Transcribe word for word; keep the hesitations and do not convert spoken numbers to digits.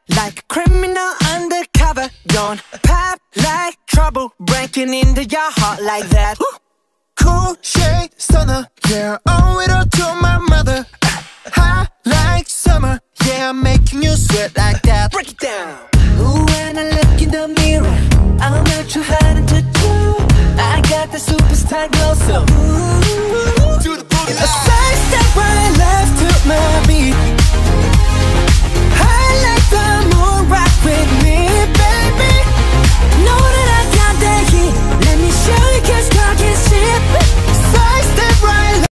like a criminal undercover. Don't pop like trouble, breaking into your heart like that. Cool shade stunner, yeah, owe it all to my mother. Hot like summer, yeah, I'm making you sweat like that. Break it down. Ooh, when I look in the mirror, I'm not too hard to do. I got the superstar glow, so ooh,